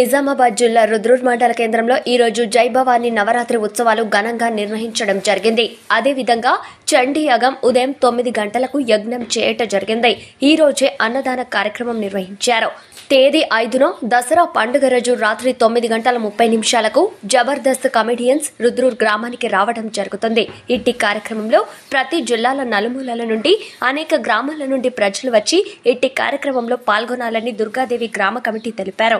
నిజామాబాద్ జిల్లా రుద్రూర్ మండల కేంద్రంలో ఈ రోజు జై భవానీ నవరాత్రి ఉత్సవాలు ఘనంగా నిర్వహించడం జరిగింది. అదేవిధంగా చండీ యాగం ఉదయం 9 గంటలకు యజ్ఞం చేయటం జరిగింది. ఈ రోజే అన్నదాన కార్యక్రమం నిర్వహించారు. తేదీ 5న దసరా పండుగ రోజు రాత్రి 9:30 జబర్దస్త్ కమెడియన్స్ రుద్రూర్ గ్రామానికి రావడం జరుగుతుంది. ఇట్టి కార్యక్రమంలో ప్రతి జిల్లాల నలుమూలల నుండి అనేక గ్రామాల నుండి ప్రజలు వచ్చి ఇట్టి కార్యక్రమంలో పాల్గొనాలని దుర్గాదేవి గ్రామ కమిటీ తెలిపారు.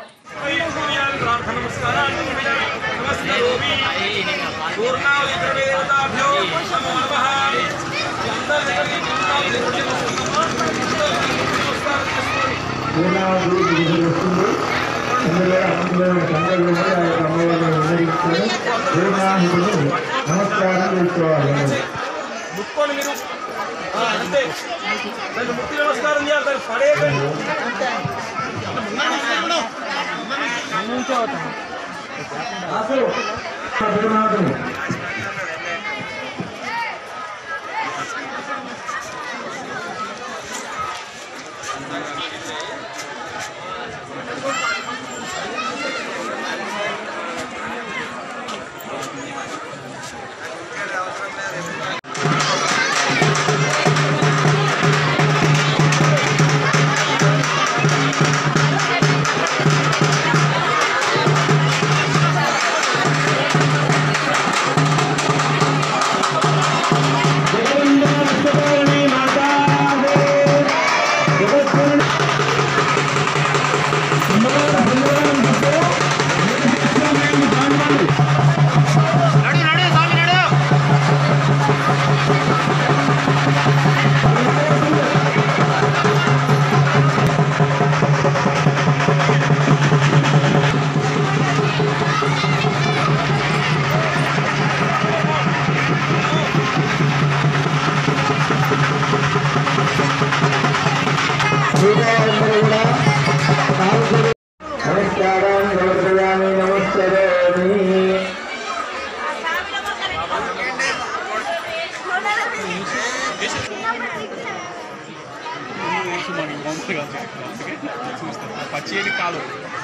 పచ్చేది కాదు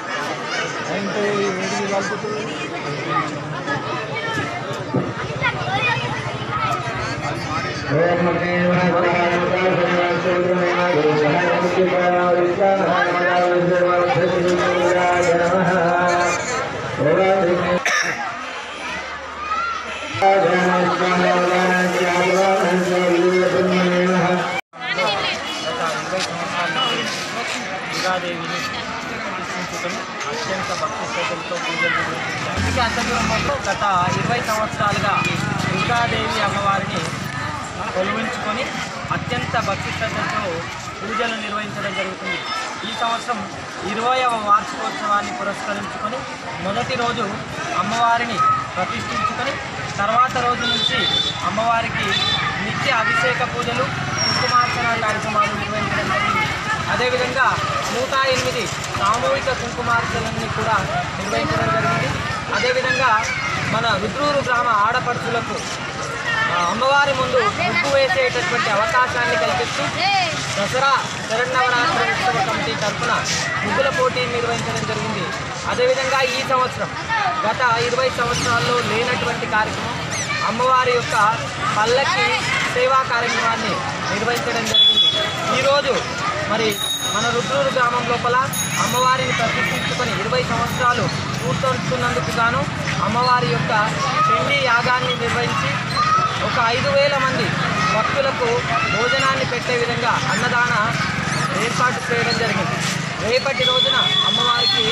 దుర్గాదేవిని ప్రతిష్ఠించుకొని అత్యంత భక్తి శ్రద్ధలతో పూజలు నిర్వహించారు. ఇంటికి అంతర్గతంలో గత 20 సంవత్సరాలుగా దుర్గాదేవి అమ్మవారిని కొలువించుకొని అత్యంత భక్తి శ్రద్ధలతో పూజలు నిర్వహించడం జరుగుతుంది. ఈ సంవత్సరం 20వ వార్షికోత్సవాన్ని పురస్కరించుకొని మొదటి రోజు అమ్మవారిని ప్రతిష్ఠించుకొని తర్వాత రోజు నుంచి అమ్మవారికి నిత్య అభిషేక పూజలు కుంకుమార్చన కార్యక్రమాలు నిర్వహించడం జరిగింది. అదేవిధంగా 108 సామూహిక కుంకుమార్చనని కూడా నిర్వహించడం జరిగింది. అదేవిధంగా మన రుద్రూరు గ్రామ ఆడపడుచులకు అమ్మవారి ముందు ముగ్గు వేసేటటువంటి అవకాశాన్ని కల్పిస్తూ దసరా శరన్నవరాత్రి ఉత్సవ కమిటీ తరఫున ముగ్గుల పోటీ నిర్వహించడం జరిగింది. అదేవిధంగా ఈ సంవత్సరం గత 20 సంవత్సరాల్లో లేనటువంటి కార్యక్రమం అమ్మవారి యొక్క పల్లకి సేవా కార్యక్రమాన్ని నిర్వహించడం జరిగింది. ఈరోజు మరి మన రుద్రూరు గ్రామం లోపల అమ్మవారిని ప్రతిష్ఠించుకొని 20 సంవత్సరాలు పూర్తవుతున్నందుకు గాను అమ్మవారి యొక్క చండీ యాగాన్ని నిర్వహించి ఒక 5,000 మంది భక్తులకు భోజనాన్ని పెట్టే విధంగా అన్నదాన ఏర్పాటు చేయడం జరిగింది. రేపటి రోజున అమ్మవారికి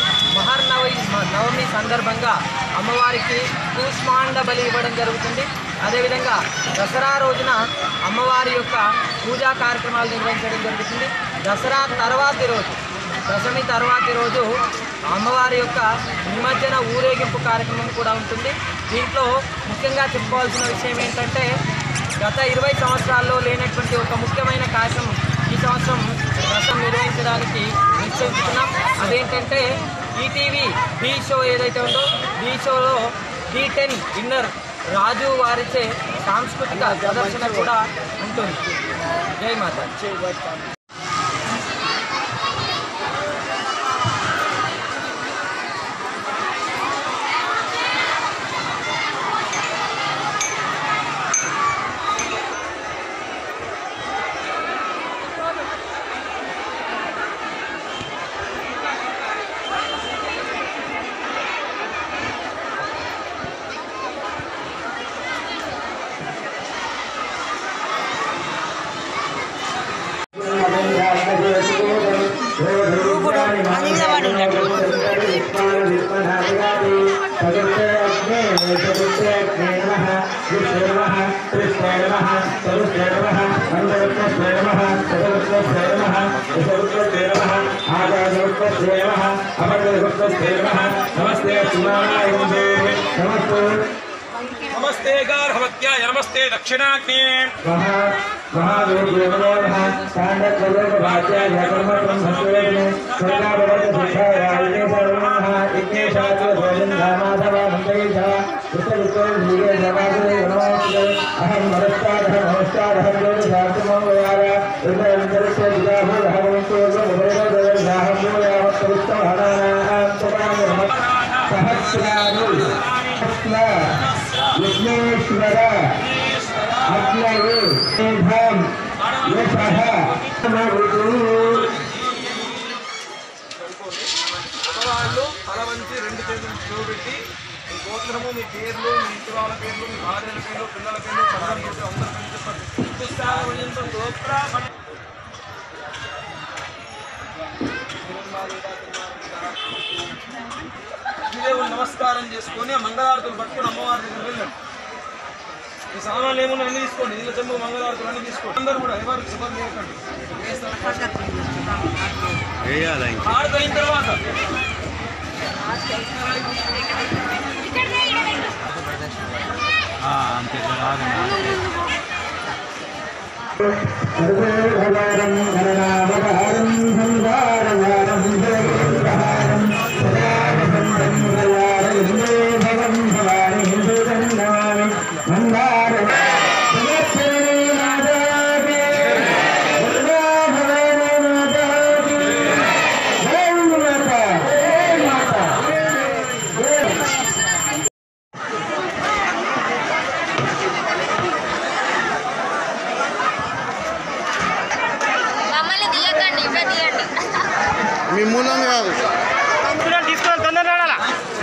నవమి సందర్భంగా అమ్మవారికి కూష్మాండ బలి ఇవ్వడం జరుగుతుంది. అదేవిధంగా దసరా రోజున అమ్మవారి యొక్క పూజా కార్యక్రమాలు నిర్వహించడం జరుగుతుంది. దసరా తర్వాతి రోజు దశమి తర్వాతి రోజు అమ్మవారి యొక్క నిమజ్జన ఊరేగింపు కార్యక్రమం కూడా ఉంటుంది. దీంట్లో ముఖ్యంగా చెప్పుకోవాల్సిన విషయం ఏంటంటే గత 20 సంవత్సరాల్లో లేనటువంటి ఒక ముఖ్యమైన కార్యక్రమం ఈ సంవత్సరం రథం నిర్వహించడానికి నిశ్చయించుకున్నాం. అదేంటంటే ఈటీవీ ఢీ షో ఏదైతే ఉందో ఢీ షోలో D10 విన్నర్ రాజు వారిచే సాంస్కృతిక ప్రదర్శన కూడా ఉంటుంది. జై మాతా. चतुर्थे अग्ने नमः विष्णवे नमः कृष्णे नमः चतुर्थे नमः अनंतरुद्रे नमः चतुर्थे नमः चतुर्थे नमः आगारुद्रे नमः अमररुद्रे नमः नमस्ते सुनाय नमस्ते नमस्ते गार्हवत्याय नमस्ते दक्षिणाग्ने महादेव नमः कांडकलोकवाच्याय कर्मब्रह्मस्वरूपिणे स्वर्गाववर्तसिद्धाय सर्वमः यज्ञेशास्त्रगोविन्दामाधव मन्त्रैषा कृष्णविष्णुर्भूये जवासुरे नमोऽस्तुते अहं नमस्कारः ज्योतिषार्थमोयाय रुद्रविन्दस्य विघ्नेश्वर अग्नये मेघं यशः వాళ్ళు తల వంచి రెండు చేతులు చూపెట్టి మీ గోత్రము మీ పేర్లు మీ ఇంటి వాళ్ళ పేర్లు మీ భార్యల పేర్లు పిల్లల పేర్లు అందరూ చెప్పండి దేవుడు నమస్కారం చేసుకొని ఆ మంగళారతులు పట్టుకొని అమ్మవారి దగ్గర వెళ్ళండి. ఈ సామాన్లు ఏమన్నా అన్ని తీసుకోండి, నీళ్ళ చెంబు మంగళారతులు అన్ని తీసుకోండి. అందరూ కూడా ఎవరు లేకండి. ఆడుతున్న తర్వాత सर्वोपहारं गणनावतारं संसारवारं जगद्धारं सदा वसन्तं प्रयारयन्दे भवं भवानि हिन्दुजन्मानि मन्दारं जगत्सरणे माताके दुर्गा भवानी माताके जय माता जय माता మీ మూలం కాదు తీసుకోవాలి తొందరగా రావాలా.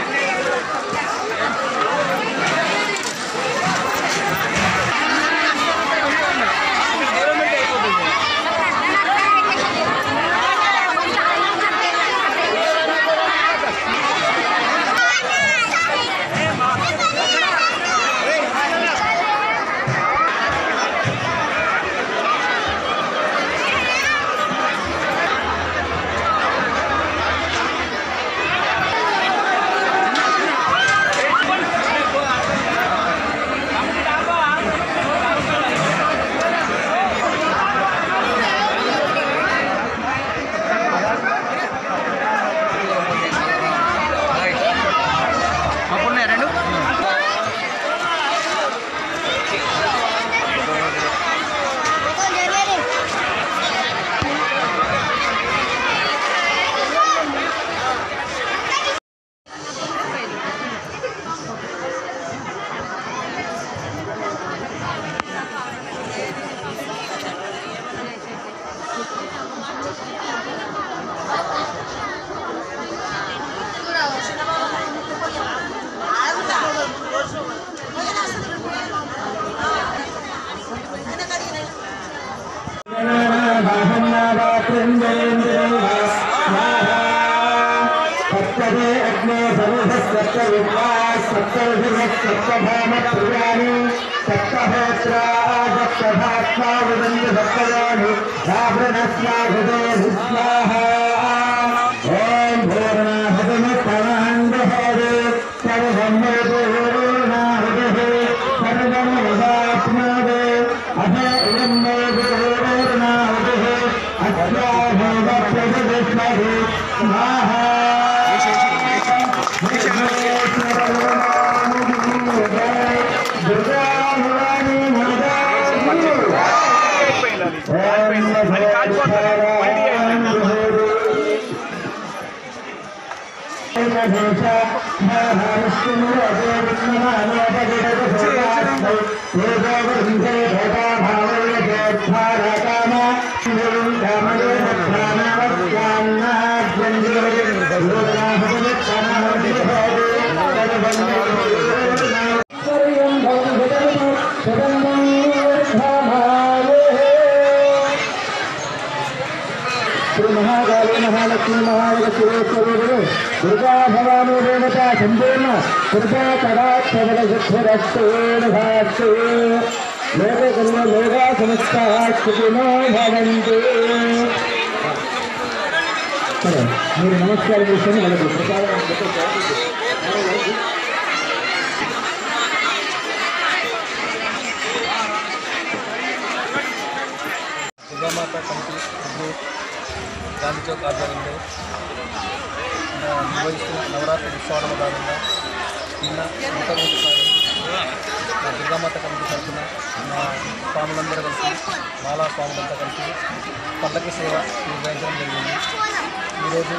सप्तमे अग्ने सप्तभामप्रियाणि सप्तहोत्रा सप्तभात्मा विदन्ति सप्तयानि रावणस्वाहृदे स्वाहा ॐ पूर्णाहुतमस्तमहन्दहरे सर्वमोदपूर्णाहुतः सर्वमोदात्मदे अथ इदं मोदपूर्णाहुतः अस्याभोगप्रतिष्ठते स्वाहा महाकाली महालक्ष्मी महालक्ष्मी दुर्गा भवानी देवता संपूर्ण कृपा कटाक्षरस्तु लोककर्म लोका समस्ता सुखिनो भवन्तु మీరు నమస్కారం చేస్తే వాళ్ళకి ప్రసాదం దుర్గామాత కమిటీ గాంధీ చౌక్ ఆధ్వర్యంలో నిర్వహిస్తున్న నవరాత్రి ఉత్సవాల భాగంగా నిన్న మా దుర్గామాత కమిటీ తరఫున మా స్వాములందరూ కలిసి మాలా స్వాములంతా కలిసి పల్లకి సేవ నిర్వహించడం జరిగింది. ఈరోజు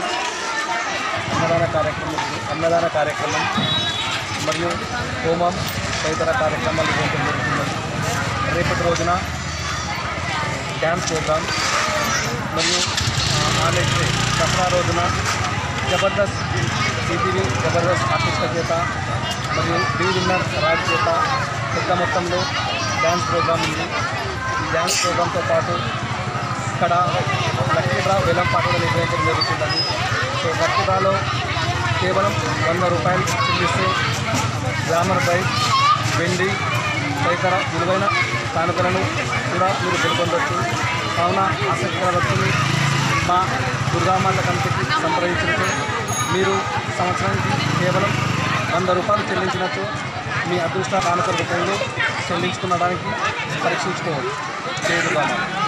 అన్నదాన కార్యక్రమం మరియు హోమం తదితర కార్యక్రమాలు నిర్వహించడం జరుగుతుంది. రేపటి రోజున డ్యాన్స్ ప్రోగ్రామ్ మరియు నెక్స్ట్ దసరా రోజున జబర్దస్త్ సిటీవీ జబర్దస్త్ ఆర్టిస్ట్ల చేత మరియు ప్రీ విన్నర్ రాజ్ చేత పెద్ద మొత్తంలో డ్యాన్స్ ప్రోగ్రామ్ ఉంది. ఈ డ్యాన్స్ ప్రోగ్రాంతో పాటు ఇక్కడ లక్కీ డ్రా వేలం పాట కూడా నిర్వహించడం జరుగుతుందని. సో లక్కీ డ్రాలో కేవలం 100 రూపాయలు చెల్లిస్తే గ్లామర్ బైక్, వెండి తదితర విలువైన కానుకలను కూడా మీరు గెలుపొందవచ్చు. కావున ఆసక్తికర వ్యక్తులు మా దుర్గామాత కమిటీకి సంప్రదించినట్టు మీరు సంవత్సరానికి కేవలం 100 రూపాయలు చెల్లించినట్టు మీ అదృష్ట కానుక రూపంలో చెల్లించుకునడానికి పరీక్షించుకోవచ్చు. జై దుర్గామాత.